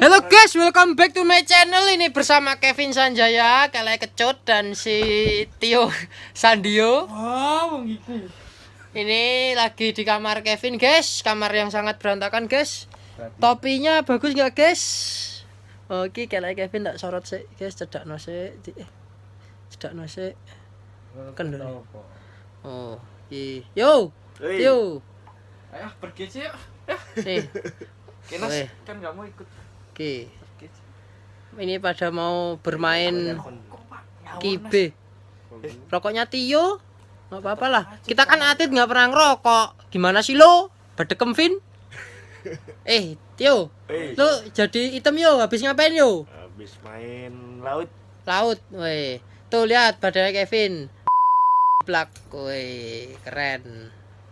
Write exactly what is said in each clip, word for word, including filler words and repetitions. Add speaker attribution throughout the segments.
Speaker 1: Halo guys, welcome back to my channel. Ini bersama Kevin Sanjaya, Kele Kecut dan si Tio Sandio.
Speaker 2: Wow, gitu.
Speaker 1: Ini lagi di kamar Kevin, guys. Kamar yang sangat berantakan, guys. Topinya bagus nggak, guys? Oke, Kele Kevin tak sorot sih, guys. Cedak no sih. Eh, cedak no sih. Kendor. Oh, i. Yo, Tio.
Speaker 2: Ayo pergi sih yuk.
Speaker 1: Nih.
Speaker 2: Kenas kan nggak mau ikut.
Speaker 1: Oke. Ini pada mau bermain kibe. Rokoknya Tio. Nggak apa-apa lah. Kita kan atlet nggak pernah ngerokok. Gimana sih lo? Bedekem Vin? Eh, Tio. Lo jadi item yo. Habis ngapain yo?
Speaker 3: Habis main laut.
Speaker 1: Laut. Weh. Tuh lihat badannya Kevin. Plak. Weh, keren.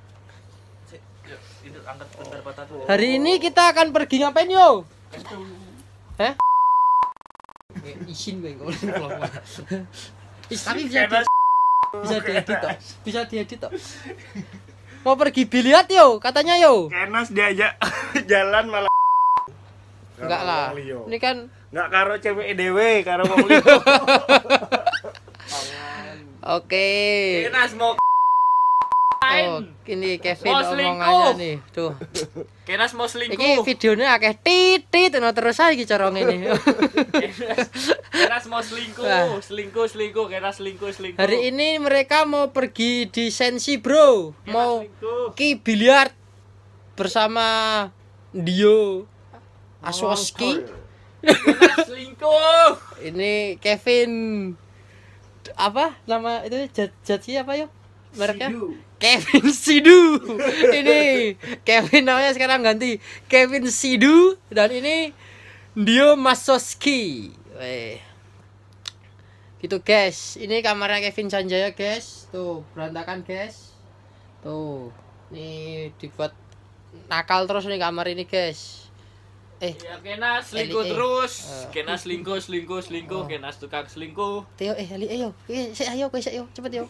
Speaker 1: Hari ini kita akan pergi ngapain yo? Hah? Isin gue kalau tapi bisa di, bisa diedit toh. Bisa diedit toh. Mau pergi biliar yo, katanya yo.
Speaker 3: Kenas diajak jalan malah.
Speaker 1: Enggak lah. Ini kan
Speaker 3: enggak karo cewek dewe, karo wong liya.
Speaker 1: Oke.
Speaker 2: Kenas mau
Speaker 1: Oh, ini Kevin omongannya nih, tuh.
Speaker 2: Kenas mau selingkuh.
Speaker 1: Ini videonya akeh titit terus aja iki cara ngene.
Speaker 2: Kenas mau selingkuh, selingkuh, selingkuh, Kenas selingkuh, selingkuh.
Speaker 1: Hari ini mereka mau pergi di Sensi, Bro. Mau ki biliar bersama Dio Aswoski.
Speaker 2: Kenas selingkuh.
Speaker 1: Ini Kevin apa nama itu jat jat siapa yo? Mereknya? Kevin Sidu. Ini Kevin namanya sekarang ganti Kevin Sidu dan ini Dio Masoski. Weh. Gitu guys. Ini kamarnya Kevin Sanjaya guys. Tuh berantakan guys. Tuh. Nih dibuat nakal terus nih kamar ini guys. Eh,
Speaker 2: ya Kenas selingkuh terus. Kenas selingkuh, selingkuh, selingkuh, Kenas tukang selingkuh.
Speaker 1: Tio, eh, Ali, ayo, eh, ayo, guys, ayo, cepet yo.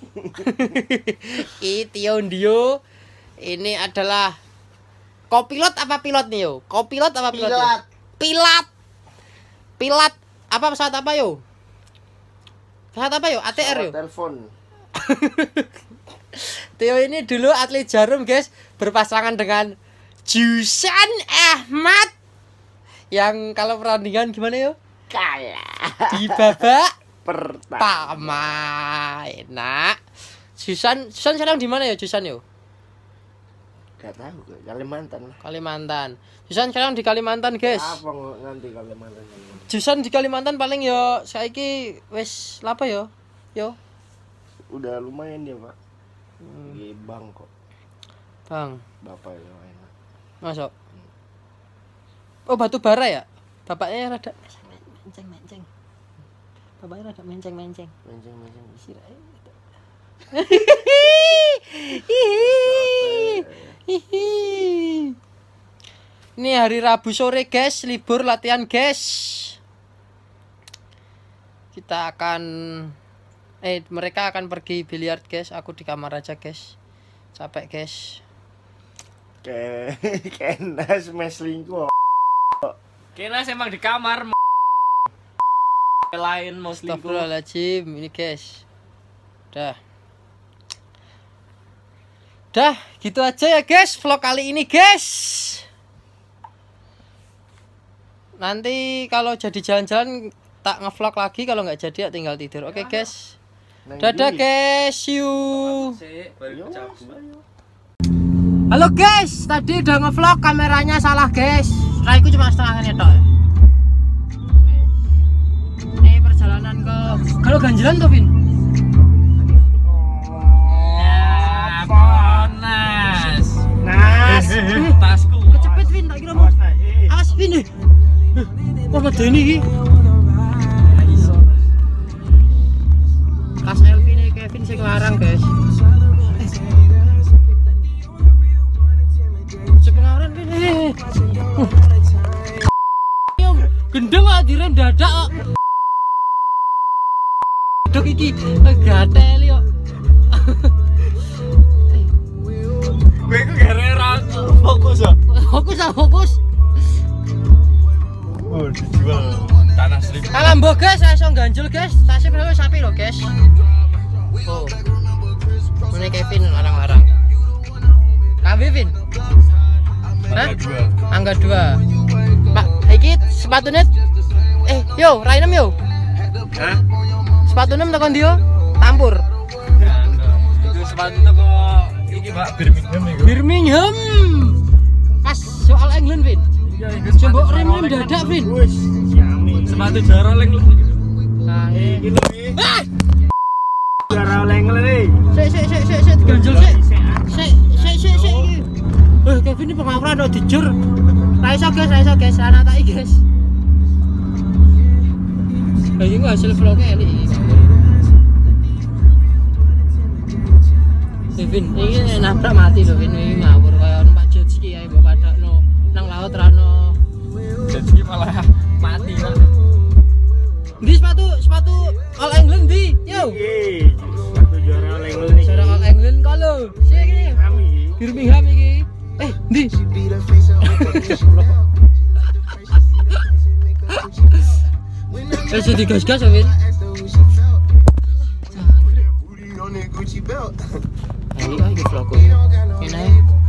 Speaker 1: I Tio Dio, ini adalah kopilot apa pilot nih yo? Kopilot apa pilot? Pilot. Pilot. Pilot. Apa pesawat apa yo? Pesawat apa yo? A T R yo.
Speaker 3: Telepon.
Speaker 1: Tio ini dulu atlet jarum guys, berpasangan dengan Jusan Ahmad. Yang kalau pertandingan gimana yo?
Speaker 3: Kalah
Speaker 1: di babak
Speaker 3: pertama.
Speaker 1: Enak. Susan, Susan sekarang di mana ya Susan yo?
Speaker 3: Gak tahu, Kalimantan.
Speaker 1: Kalimantan. Susan sekarang di Kalimantan, guys.
Speaker 3: Apa nanti Kalimantan?
Speaker 1: Susan di Kalimantan paling yo saiki wis lapa yo? Yo.
Speaker 3: Udah lumayan dia, Pak.
Speaker 1: Hmm.
Speaker 3: Di bank kok.
Speaker 1: Bang,
Speaker 3: Bapak ya enak.
Speaker 1: masuk. Oh, batu bara ya? Bapaknya rada menceng-menceng. Bapaknya rada menceng-menceng.
Speaker 3: Menceng-menceng
Speaker 1: Sirahe. Ini hari Rabu sore, guys, libur latihan, guys. Kita akan eh mereka akan pergi biliar, guys. Aku di kamar aja, guys. Capek, guys.
Speaker 3: Ke Kenas mes selingkuh.
Speaker 2: Kenas emang di kamar lain mau selingkuh.
Speaker 1: Astagfirullahaladzim, ini guys. Dah. Dah, gitu aja ya guys vlog kali ini, guys. Nanti kalau jadi jalan-jalan tak ngevlog lagi, kalau nggak jadi ya tinggal tidur. Oke, okay, guys. Dadah guys, see you. Halo guys, tadi udah ngevlog kameranya salah guys. Strikeku cuma setengahnya tok. Ini perjalanan ke kalau ganjilan tuh Vin.
Speaker 2: Ya, panas.
Speaker 3: Nas.
Speaker 2: Tasku.
Speaker 1: Kecepet Vin, tak kira mau. Awas Vin deh. Wah, medeni iki. Kas Elvin nih Kevin sing larang guys. Sepengaran Vin. Gendeng kok direm dadak kok. Dok iki gatel yo.
Speaker 2: Gue ku gara-gara fokus ya.
Speaker 1: Fokus ah fokus.
Speaker 3: Oh,
Speaker 2: dijual tanah seribu.
Speaker 1: Alam mbok guys, saya iso ganjel guys. Tasih bener sapi lho guys. Oh. Ini Kevin larang-larang. Kabe Vin? Hah?
Speaker 2: Dua.
Speaker 1: Angga dua. Pak, iki sepatunya eh yo, Rainem yo.
Speaker 3: Hah?
Speaker 1: Sepatu nem tekan dia tampur.
Speaker 2: Itu sepatu itu kok iki Pak Birmingham iku.
Speaker 1: Birmingham. Pas soal England, Vin.
Speaker 2: Iya, itu
Speaker 1: Coba rem-rem dadak, Vin.
Speaker 3: Wis, siami.
Speaker 2: sepatu juara leng lho.
Speaker 1: Nah,
Speaker 3: Iki lho iki.
Speaker 1: ah,
Speaker 3: Juara oleng iki.
Speaker 1: sik sik sik sik sik ganjel sik. Sik sik sik sik iki. Eh, Kevin ini pengawuran kok dijur. Ra iso guys, ra iso guys, anak tak iki guys. Lah iki hasil vlognya ini. Kevin, ini nabrak mati loh, Vin. Ini ngawur kayak numpak jet ski ae mbok padakno nang laut rano.
Speaker 2: Jadi malah mati Pak.
Speaker 1: Di sepatu sepatu All England di. Yo.
Speaker 3: Iki, sepatu juara oleng iki.
Speaker 1: Cara All England kalau. Sik iki.
Speaker 3: Kami.
Speaker 1: Birmingham iki. Eh, di. Eh, jadi gas-gas ya, Vin. Ini kan di vlogku. Ini.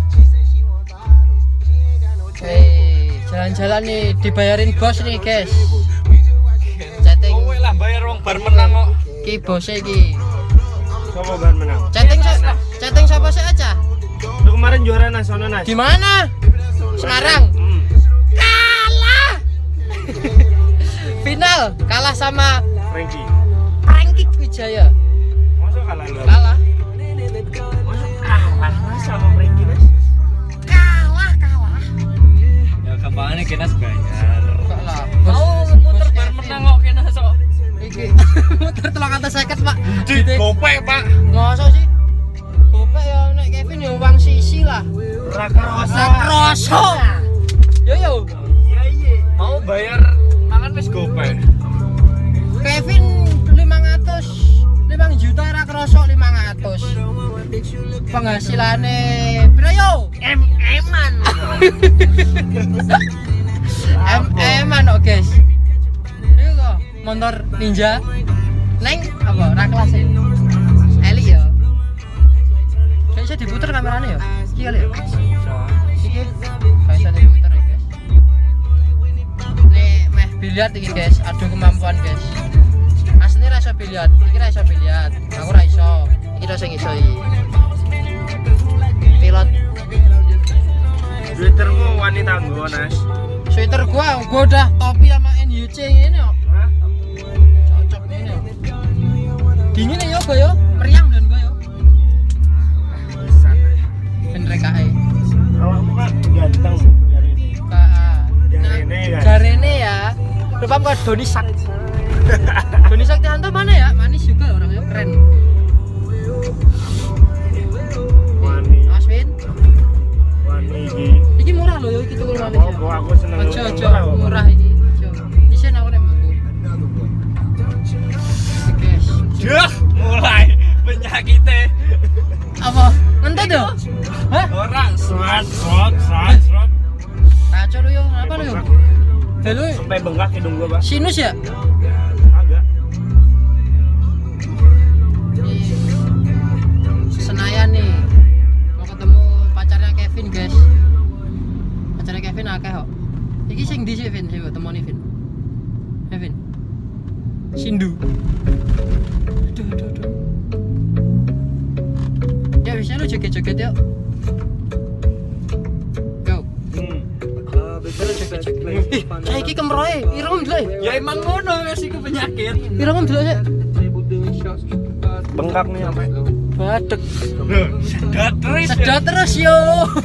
Speaker 1: Hei, jalan-jalan nih dibayarin bos nih, guys. Chatting.
Speaker 2: Kowe lah bayar wong bar menang kok.
Speaker 1: Ki bosnya ki.
Speaker 3: Sopo ban menang?
Speaker 1: Chatting siapa? Chatting siapa sih aja?
Speaker 3: Lu kemarin juara nasional Nas.
Speaker 1: Di mana? Semarang.
Speaker 3: Hmm.
Speaker 1: Kalah. Final kalah sama
Speaker 3: Frankie.
Speaker 1: Frankie Wijaya.
Speaker 3: Masa kalah lu?
Speaker 1: Kalah.
Speaker 3: Masa kalah Nas sama Frankie Nas?
Speaker 1: Kalah, kalah.
Speaker 2: Ya gampangane Kenas bayar.
Speaker 1: Kalah.
Speaker 2: Mau muter bar menang kok Kenas kok.
Speaker 1: Iki muter telung atas seket, Pak.
Speaker 2: Di gopek Pak.
Speaker 1: Masa sih? Gopek ya nek Kevin ya uang sisi lah.
Speaker 3: Ora kroso.
Speaker 1: Ora kroso. Yo yo.
Speaker 3: Iya iya.
Speaker 2: Mau bayar mangan wis gopek.
Speaker 1: Kevin lima ratus lima juta ora kroso lima ratus. Penghasilane piro yo?
Speaker 3: M-eman.
Speaker 1: M-eman kok, guys. Iki kok motor Ninja. Neng apa? Ra kelas e. Eli ya. Kayak bisa diputer kameranya ya? Iki kali ya? Iki kayak bisa diputer ya guys. Nih meh biliar iki guys, adu kemampuan guys. Aslinya rasa biliar, iki rasa biliar. Aku ra iso. Iki rasa iso iki. Pilot.
Speaker 3: Twittermu wanita nggo Nas.
Speaker 1: Sweater gua, gua udah topi sama N Y C ini kok.
Speaker 3: Hah?
Speaker 1: Cocok ini. Dingin ya gua yo, meriang dan gua yo. Ben rekae.
Speaker 3: Awakmu kan ganteng dari ini.
Speaker 1: Ka.
Speaker 3: Jarene kan.
Speaker 1: Jarene ya. Lupa kok Doni Sak. Doni Saktianto mana ya? Manis juga orangnya keren.
Speaker 3: Wani,
Speaker 1: Mas Win,
Speaker 3: wani iki.
Speaker 1: iki murah loh yo iki tukul manis.
Speaker 3: Oh, kok aku seneng.
Speaker 1: Ojo ojo murah iki. Ojo. Isen aku nek mbuku. Guys.
Speaker 2: Dah mulai penyakite.
Speaker 1: Apa? Ngentut yo? Hah?
Speaker 2: Ora srat srat srat srat.
Speaker 1: Kacau lu yo, apa lu yo? Halo,
Speaker 3: Sampai bengkak hidung gua, Pak.
Speaker 1: sinus ya?
Speaker 3: Agak.
Speaker 1: Senayan nih. Mau ketemu pacarnya Kevin, guys. Pacarnya Kevin akeh kok. Iki sing ndi sih, Vin? Sing mbok temoni, Vin. Kevin. Sindu. Aduh, aduh, aduh. Ya bisa lu joget-joget yuk. Go.
Speaker 3: Hmm.
Speaker 1: Ih, saiki kemroe, irung dulu.
Speaker 2: Ya emang ngono wis iku penyakit.
Speaker 1: Irung dulu sih.
Speaker 3: Bengkak nih sampai.
Speaker 1: Badek.
Speaker 2: Sedot terus.
Speaker 1: Sedot terus yo.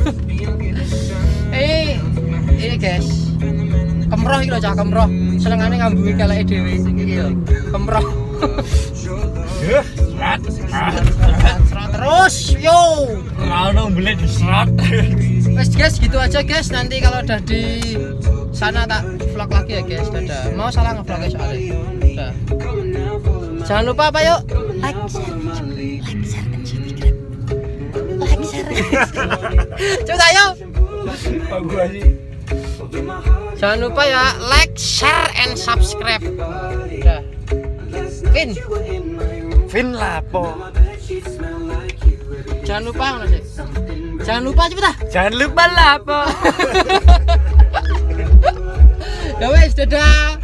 Speaker 1: Eh, ini guys. Kemroh iki lho cah kemroh. Senengane ngambungi keleke dhewe iki lho. Kemroh.
Speaker 2: Srat srat.
Speaker 1: Serat terus yo.
Speaker 2: Ora ono mbele diserat.
Speaker 1: Wes guys, gitu aja guys. Nanti kalau udah di sana tak vlog lagi ya guys. Dadah. Mau salah ngevlog guys soalnya. Dadah. Jangan lupa apa yuk? Like, share, like, share, dan subscribe. Like, share. Coba yuk.
Speaker 3: Oh, gua sih.
Speaker 1: Jangan lupa ya like, share, and subscribe. Udah. Vin,
Speaker 3: Vin lapo.
Speaker 1: jangan lupa mana sih? Jangan lupa cepet ah.
Speaker 3: Jangan lupa lapo.
Speaker 1: Ya wes, dadah.